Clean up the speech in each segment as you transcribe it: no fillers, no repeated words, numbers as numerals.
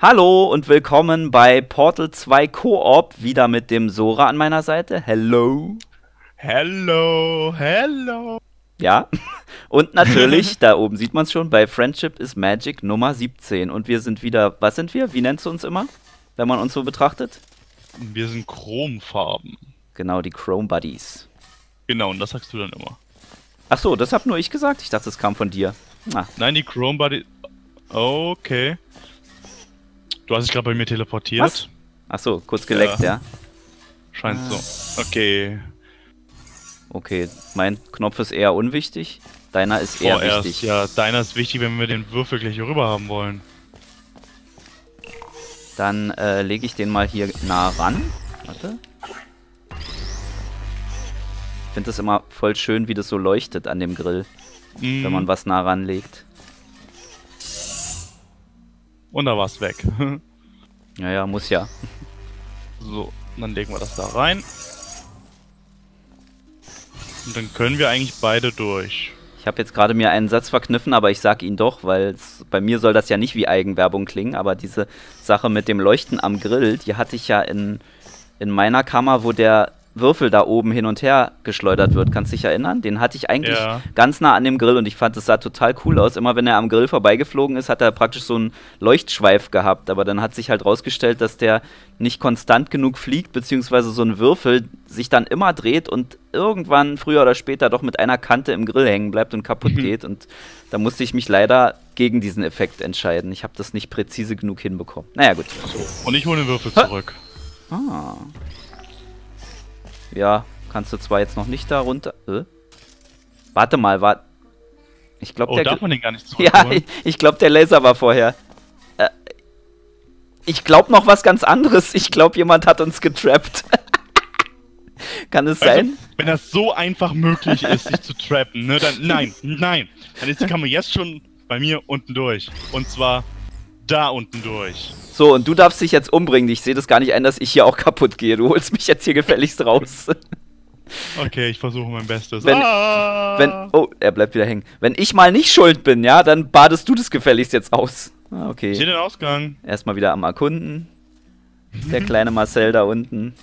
Hallo und willkommen bei Portal 2 Koop, wieder mit dem Sora an meiner Seite. Hello. Hello, hello. Ja, und natürlich, da oben sieht man es schon, bei Friendship is Magic Nummer 17. Und wir sind wieder, was sind wir? Wie nennst du uns immer, wenn man uns so betrachtet? Wir sind Chromfarben. Genau, die Chrome Buddies. Genau, und das sagst du dann immer. Ach so, das hab nur ich gesagt. Ich dachte, das kam von dir. Ah. Nein, die Chrome Buddies. Okay. Du hast dich gerade bei mir teleportiert. Was? Ach so, kurz geleckt, ja. Scheint so. Okay. Okay, mein Knopf ist eher unwichtig. Deiner ist eher wichtig. Ja, deiner ist wichtig, wenn wir den Würfel gleich hier rüber haben wollen. Dann lege ich den mal hier nah ran. Warte. Ich finde das immer voll schön, wie das so leuchtet an dem Grill, wenn man was nah ranlegt. Und da war's weg. Ja, muss ja. So, dann legen wir das da rein. Und dann können wir eigentlich beide durch. Ich habe jetzt gerade mir einen Satz verkniffen, aber ich sag ihn doch, weil bei mir soll das ja nicht wie Eigenwerbung klingen, aber diese Sache mit dem Leuchten am Grill, die hatte ich ja in meiner Kammer, wo der Würfel da oben hin und her geschleudert wird. Kannst du dich erinnern? Den hatte ich eigentlich ganz nah an dem Grill und ich fand, das sah total cool aus. Immer wenn er am Grill vorbeigeflogen ist, hat er praktisch so einen Leuchtschweif gehabt. Aber dann hat sich halt rausgestellt, dass der nicht konstant genug fliegt, beziehungsweise so ein Würfel sich dann immer dreht und irgendwann früher oder später doch mit einer Kante im Grill hängen bleibt und kaputt geht. Und da musste ich mich leider gegen diesen Effekt entscheiden. Ich habe das nicht präzise genug hinbekommen. Naja, gut. Und ich hole den Würfel zurück. Ah. Ja, kannst du zwar jetzt noch nicht da runter... Warte mal, warte. Ich glaube, darf man den gar nicht zurückholen? Ja, ich glaube, der Laser war vorher. Ich glaube noch was ganz anderes. Ich glaube, jemand hat uns getrappt. Kann es sein? Wenn das so einfach möglich ist, sich zu trappen, ne, dann nein. Dann ist die Kamera jetzt schon bei mir unten durch. Und zwar da unten durch. So, und du darfst dich jetzt umbringen. Ich sehe das gar nicht ein, dass ich hier auch kaputt gehe. Du holst mich jetzt hier gefälligst raus. Okay, ich versuche mein Bestes. Oh, er bleibt wieder hängen. Wenn ich mal nicht schuld bin, ja, dann badest du das gefälligst jetzt aus. Ah, okay. Ich sehe den Ausgang. Erstmal wieder am Erkunden. Der kleine Marcel da unten.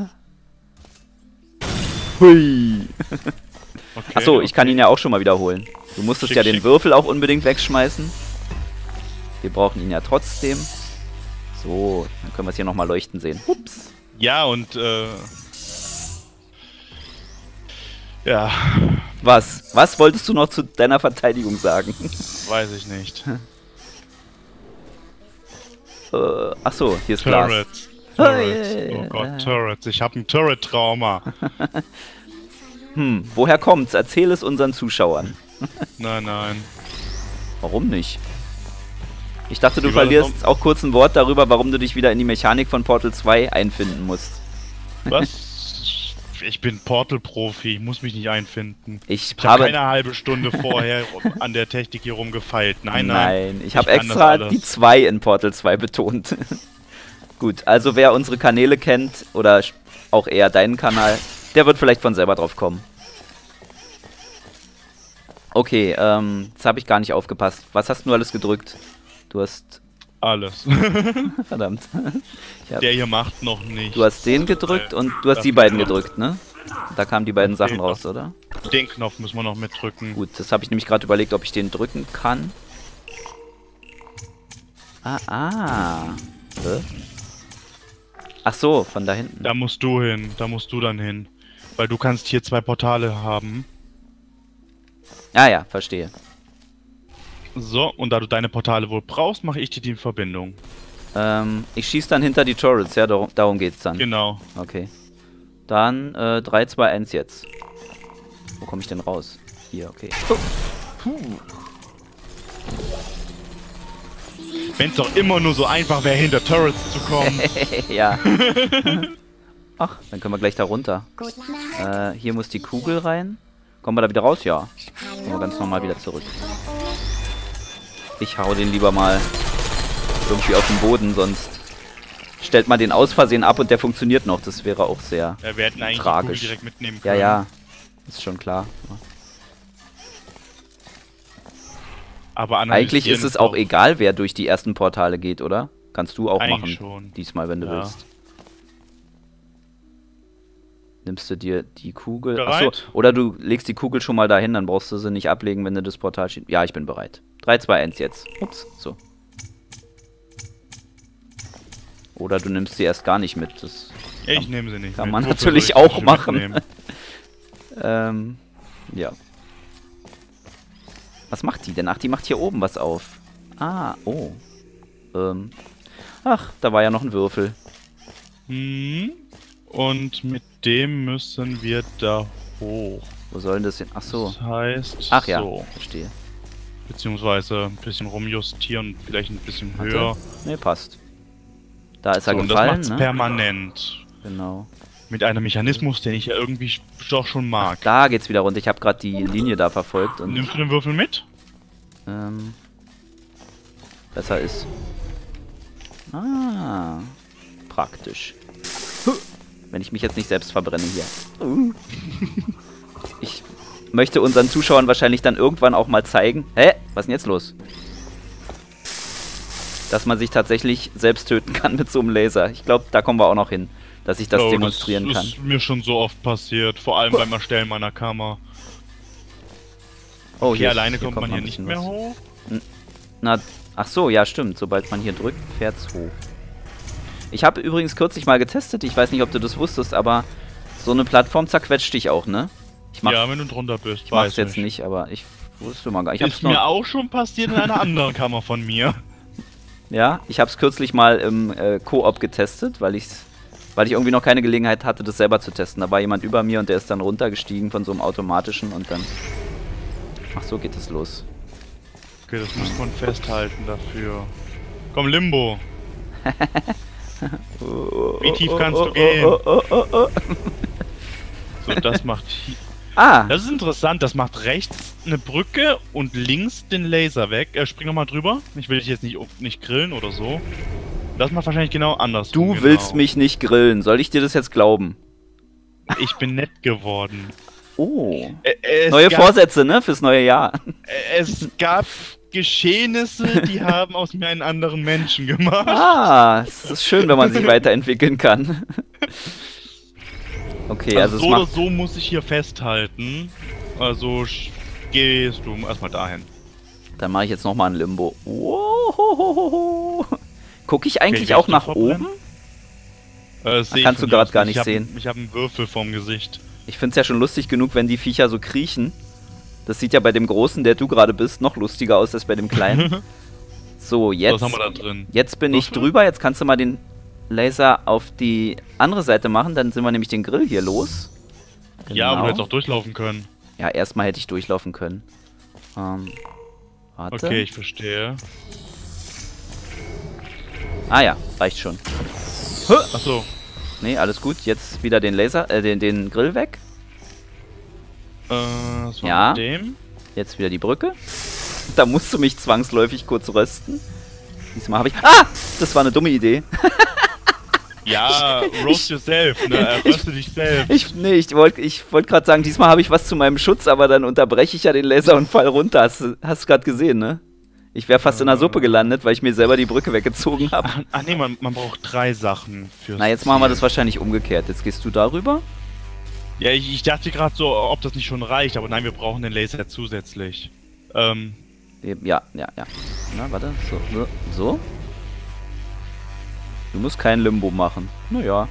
Hui. Okay, Achso, ich kann ihn ja auch schon mal wiederholen. Du musstest ja den Würfel auch unbedingt wegschmeißen. Wir brauchen ihn ja trotzdem. So, dann können wir es hier nochmal leuchten sehen. Ups. Ja, und ja. Was wolltest du noch zu deiner Verteidigung sagen? Weiß ich nicht. Achso, hier ist Turrets. Glas. Turrets. Oh Gott, Turrets. Ich habe ein Turret-Trauma. Woher kommt's? Erzähl es unseren Zuschauern. Nein. Warum nicht? Ich dachte, du verlierst auch kurz ein Wort darüber, warum du dich wieder in die Mechanik von Portal 2 einfinden musst. Was? Ich bin Portal-Profi, ich muss mich nicht einfinden. Ich habe keine halbe Stunde vorher an der Technik hier rumgefeilt. Nein. Ich habe extra die 2 in Portal 2 betont. Gut, also wer unsere Kanäle kennt, oder auch eher deinen Kanal, der wird vielleicht von selber drauf kommen. Okay, jetzt habe ich gar nicht aufgepasst. Was hast du alles gedrückt? Du hast... Alles. Verdammt. Der hier macht noch nicht. Du hast den gedrückt und du hast die beiden gedrückt, ne? Da kamen die beiden Sachen raus, oder? Den Knopf müssen wir noch mitdrücken. Gut, das habe ich nämlich gerade überlegt, ob ich den drücken kann. Ach so, von da hinten. Da musst du hin, da musst du dann hin. Weil du kannst hier 2 Portale haben. Ja, verstehe. So, und da du deine Portale wohl brauchst, mache ich dir die Verbindung. Ich schieße dann hinter die Turrets, ja, darum geht's dann. Genau. Okay. Dann 3, 2, 1 jetzt. Wo komme ich denn raus? Hier, okay. Wenn es doch immer nur so einfach wäre, hinter Turrets zu kommen. Ja. Ach, dann können wir gleich da runter. Hier muss die Kugel rein. Kommen wir da wieder raus? Ja. Kommen wir ganz normal wieder zurück. Ich hau den lieber mal irgendwie auf den Boden, sonst stellt man den aus Versehen ab und der funktioniert noch. Das wäre auch sehr wir hätten eigentlich tragisch. Die Kugel direkt mitnehmen können. Ja, ist schon klar. Aber eigentlich ist es auch egal, wer durch die ersten Portale geht, oder? Kannst du auch Eigentlich machen. Schon. Diesmal, wenn du willst. Nimmst du dir die Kugel. Achso, oder du legst die Kugel schon mal dahin, dann brauchst du sie nicht ablegen, wenn du das Portal steht. Ja, ich bin bereit. 3, 2, 1 jetzt. Ups, so. Oder du nimmst sie erst gar nicht mit. Das ich nehme sie nicht kann man natürlich auch machen. Ja. Was macht die denn? Ach, die macht hier oben was auf. Ah, oh. Ach, da war ja noch ein Würfel. Und mit dem müssen wir da hoch. Wo soll denn das hin? Ach so. Das heißt, ach ja, so. Verstehe. Beziehungsweise ein bisschen rumjustieren, vielleicht ein bisschen höher. Ne, passt. Da ist er so, gefallen, und das macht's permanent. Genau. Mit einem Mechanismus, den ich ja irgendwie doch schon mag. Ach, da geht's wieder runter. Ich habe gerade die Linie da verfolgt. Und nimmst du den Würfel mit? Besser ist. Ah, praktisch. Wenn ich mich jetzt nicht selbst verbrenne hier. Ich möchte unseren Zuschauern wahrscheinlich dann irgendwann auch mal zeigen. Hä? Was ist denn jetzt los? Dass man sich tatsächlich selbst töten kann mit so einem Laser. Ich glaube, da kommen wir auch noch hin, dass ich das demonstrieren kann. Das ist mir schon so oft passiert, vor allem beim Erstellen meiner Kammer. Oh, hier alleine kommt man hier nicht mehr hoch. Na, ach so, ja stimmt. Sobald man hier drückt, fährt's hoch. Ich habe übrigens kürzlich mal getestet, ich weiß nicht, ob du das wusstest, aber so eine Plattform zerquetscht dich auch, ne? Ja, wenn du drunter bist, ich mach's jetzt nicht, aber ich wusste mal gar nicht. Ist mir auch schon passiert in einer anderen Kammer von mir. Ja, ich habe es kürzlich mal im Koop getestet, weil ich irgendwie noch keine Gelegenheit hatte, das selber zu testen. Da war jemand über mir und der ist dann runtergestiegen von so einem automatischen und dann... Ach, so geht es los. Okay, das muss man festhalten dafür. Komm, Limbo! Wie tief kannst du gehen? So, das macht... Das ist interessant, das macht rechts eine Brücke und links den Laser weg. Spring nochmal drüber. Ich will dich jetzt nicht grillen oder so. Das macht wahrscheinlich genau anders. Du willst mich nicht grillen. Soll ich dir das jetzt glauben? Ich bin nett geworden. Oh. Neue Vorsätze, ne? Fürs neue Jahr. Es gab Geschehnisse, die haben aus mir einen anderen Menschen gemacht. Ah, es ist schön, wenn man sich weiterentwickeln kann. Okay, also so oder so muss ich hier festhalten. Also gehst du erstmal dahin. Dann mache ich jetzt nochmal ein Limbo. Gucke ich eigentlich auch nach oben? Kannst du gerade gar nicht sehen. Ich habe einen Würfel vorm Gesicht. Ich finde es ja schon lustig genug, wenn die Viecher so kriechen. Das sieht ja bei dem Großen, der du gerade bist, noch lustiger aus als bei dem Kleinen. So, jetzt. Was haben wir da drin? Jetzt bin ich drüber. Jetzt kannst du mal den Laser auf die andere Seite machen, dann sind wir nämlich den Grill hier los. Genau. Ja, aber du hättest auch durchlaufen können. Ja, erstmal hätte ich durchlaufen können. Warte. Okay, ich verstehe. Ah ja, reicht schon. Achso. Nee, alles gut. Jetzt wieder den Laser, den Grill weg. Was war mit dem? Jetzt wieder die Brücke. Da musst du mich zwangsläufig kurz rösten. Diesmal habe ich... Ah! Das war eine dumme Idee. Ja, roast yourself, ne? Röste dich selbst. Ich wollte gerade sagen, diesmal habe ich was zu meinem Schutz, aber dann unterbreche ich ja den Laser und fall runter. Hast du gerade gesehen, ne? Ich wäre fast in der Suppe gelandet, weil ich mir selber die Brücke weggezogen habe. Ach nee, man braucht 3 Sachen fürs Na, jetzt machen wir das wahrscheinlich umgekehrt. Jetzt gehst du darüber. Ja, ich dachte gerade so, ob das nicht schon reicht, aber nein, wir brauchen den Laser zusätzlich. Ja. Na, warte. So. Du musst kein Limbo machen. Naja.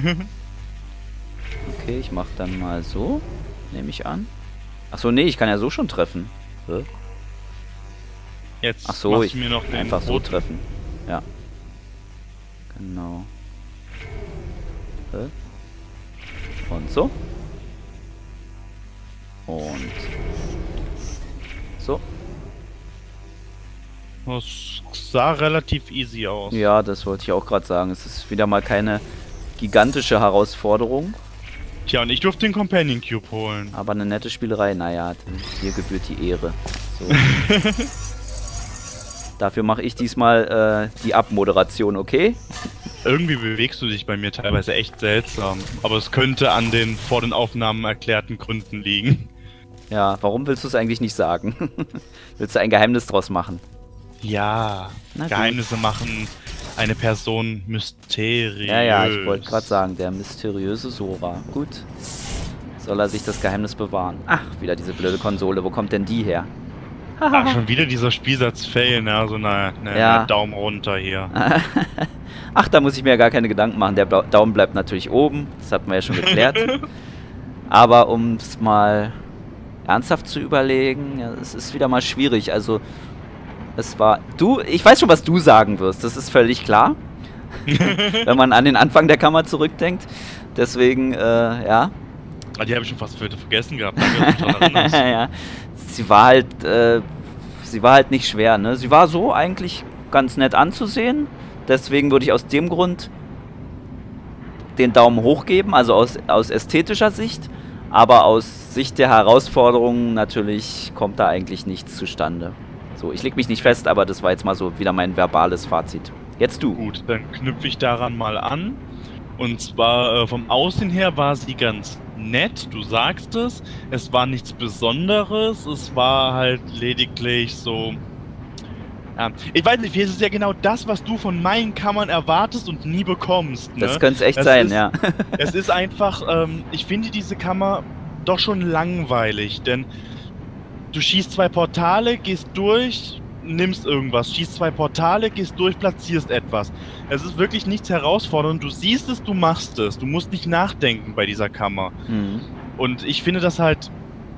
Okay, ich mach dann mal so. Nehme ich an. Achso, nee, ich kann ja so schon treffen. Jetzt Achso, ich mir noch den einfach so treffen. Ja. Genau. Und so. Und so. Das sah relativ easy aus. Ja, das wollte ich auch gerade sagen. Es ist wieder mal keine gigantische Herausforderung. Tja, und ich durfte den Companion Cube holen. Aber eine nette Spielerei, naja, dir gebührt die Ehre. So. Dafür mache ich diesmal die Abmoderation, okay? Irgendwie bewegst du dich bei mir teilweise echt seltsam. Aber es könnte an den vor den Aufnahmen erklärten Gründen liegen. Ja, warum willst du es eigentlich nicht sagen? Willst du ein Geheimnis draus machen? Ja, Geheimnisse machen eine Person mysteriös. Ja, ich wollte gerade sagen, der mysteriöse Sora. Gut. Soll er sich das Geheimnis bewahren? Ach, wieder diese blöde Konsole. Wo kommt denn die her? Ach, schon wieder dieser Spielsatz-Fail, ne? So eine Daumen runter hier. Ach, da muss ich mir ja gar keine Gedanken machen. Der Daumen bleibt natürlich oben. Das hatten wir ja schon geklärt. Aber um es mal ernsthaft zu überlegen, ja, es ist wieder mal schwierig. Also, es war... ich weiß schon, was du sagen wirst. Das ist völlig klar. Wenn man an den Anfang der Kammer zurückdenkt. Deswegen, ja. Die habe ich schon fast vergessen gehabt. Ja, sie war halt nicht schwer, ne? Sie war so eigentlich ganz nett anzusehen. Deswegen würde ich aus dem Grund den Daumen hoch geben, also aus ästhetischer Sicht. Aber aus Sicht der Herausforderungen natürlich kommt da eigentlich nichts zustande. So, ich leg mich nicht fest, aber das war jetzt mal so wieder mein verbales Fazit. Jetzt du. Gut, dann knüpfe ich daran mal an. Und zwar vom Aussehen her war sie ganz nett, du sagst es. Es war nichts Besonderes, es war halt lediglich so... Ja, ich weiß nicht, es ist ja genau das, was du von meinen Kammern erwartest und nie bekommst. Ne? Das könnte es echt sein, ja. Es ist einfach, ich finde diese Kammer doch schon langweilig, denn du schießt 2 Portale, gehst durch, nimmst irgendwas, schießt 2 Portale, gehst durch, platzierst etwas. Es ist wirklich nichts herausfordernd. Du siehst es, du machst es. Du musst nicht nachdenken bei dieser Kammer. Mhm. Und ich finde das halt...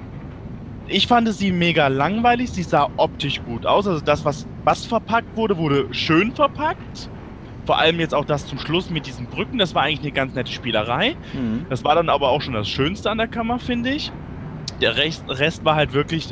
Ich fand sie mega langweilig. Sie sah optisch gut aus. Also das, was verpackt wurde, wurde schön verpackt. Vor allem jetzt auch das zum Schluss mit diesen Brücken. Das war eigentlich eine ganz nette Spielerei. Mhm. Das war dann aber auch schon das Schönste an der Kammer, finde ich. Der Rest war halt wirklich...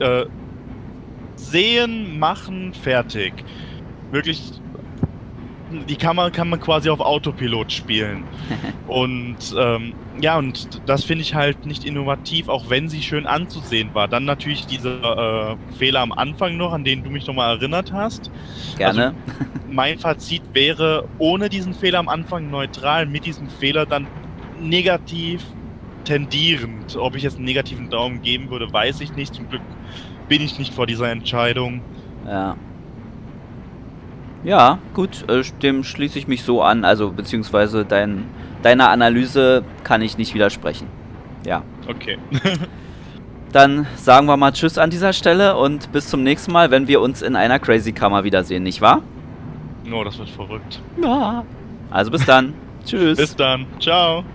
sehen, machen, fertig. Wirklich, die Kammer kann man quasi auf Autopilot spielen. Und ja, und das finde ich halt nicht innovativ, auch wenn sie schön anzusehen war. Dann natürlich dieser Fehler am Anfang noch, an den du mich nochmal erinnert hast. Gerne. Also, mein Fazit wäre, ohne diesen Fehler am Anfang neutral, mit diesem Fehler dann negativ tendierend. Ob ich jetzt einen negativen Daumen geben würde, weiß ich nicht. Zum Glück bin ich nicht vor dieser Entscheidung. Ja. Ja, gut, dem schließe ich mich so an, also beziehungsweise deiner Analyse kann ich nicht widersprechen. Ja. Okay. Dann sagen wir mal Tschüss an dieser Stelle und bis zum nächsten Mal, wenn wir uns in einer Crazy-Kammer wiedersehen, nicht wahr? Oh, das wird verrückt. Ja. Also bis dann. Tschüss. Bis dann. Ciao.